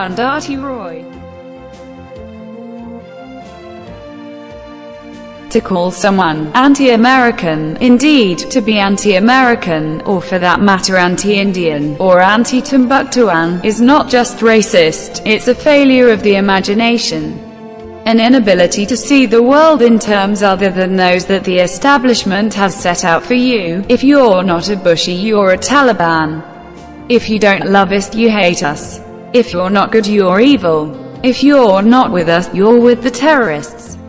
Arundhati Roy. To call someone anti-American, indeed, to be anti-American, or for that matter anti-Indian, or anti-Timbuktuan, is not just racist, it's a failure of the imagination. An inability to see the world in terms other than those that the establishment has set out for you. If you're not a Bushie, you're a Taliban. If you don't love us, you hate us. If you're not good, you're evil. If you're not with us, you're with the terrorists.